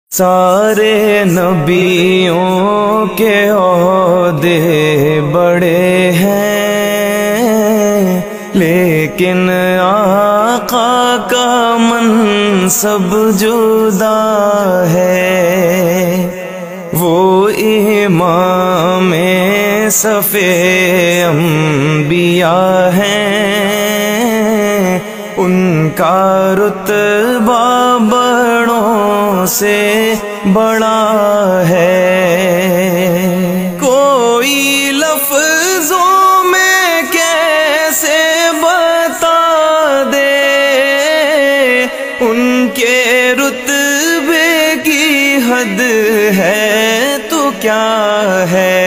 سارے نبیوں کے عہدے بڑے ہیں، لیکن آقا کا منصب جدا ہے۔ وہ امام صف انبیاء ہیں، ان کا رتبہ بڑوں سے بڑا ہے۔ کوئی لفظوں میں کیسے بتا دے ان کے رتبے کی حد ہے تو کیا ہے۔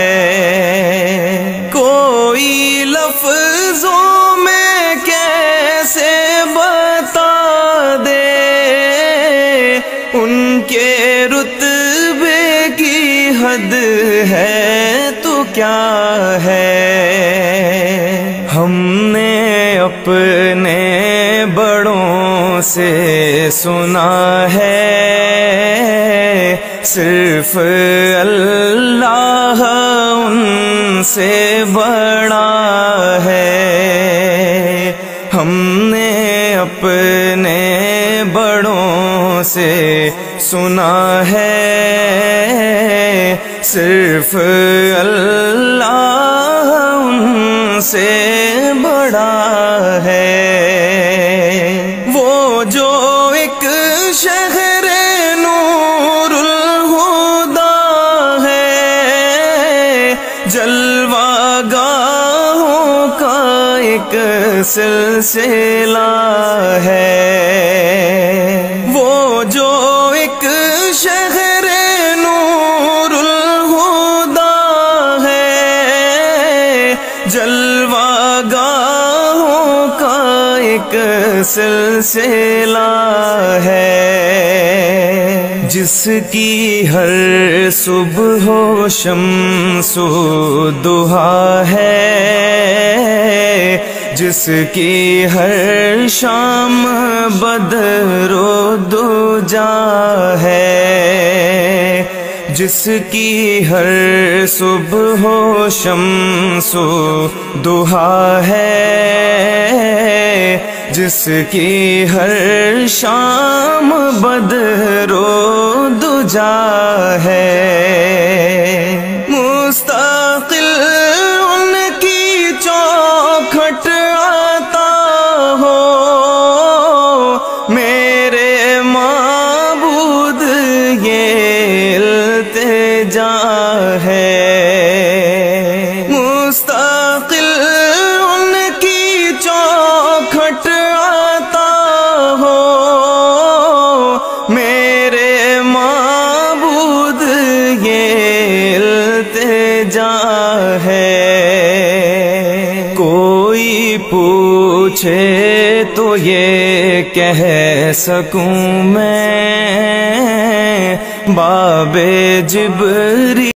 کوئی لفظوں میں کیسے بتا دے ان کے رتبے کی حد ہے تو کیا ہے۔ ہم نے اپنے بڑوں سے سنا ہے، صرف اللہ ان سے بڑا ہے۔ ہم نے اپنے بڑوں سے سنا ہے، صرف اللہ ان سے بڑا ہے۔ وہ جو ایک شہر نور الہدا ہے، جلوہ گاہوں کا ایک سلسلہ ہے۔ وہ جو ایک شہر نور الہدا ہے، جلوہ گاہوں کا ایک سلسلہ ہے۔ جس کی ہر صبح و شمس و ضحیٰ ہے، جس کی ہر شام بدر و دجا ہے، جس کی ہر صبح و شمس و ضحیٰ ہے، جس کی ہر شام بدر و دجا ہے۔ مستقل ان کی چوکھٹ آتا ہو، میرے معبود یہ التجا ہے۔ مستقل ان کی چوکھٹ آتا ہو، میرے معبود یہ التجا ہے۔ کوئی پوچھے تو یہ کہہ سکوں میں، باب جبری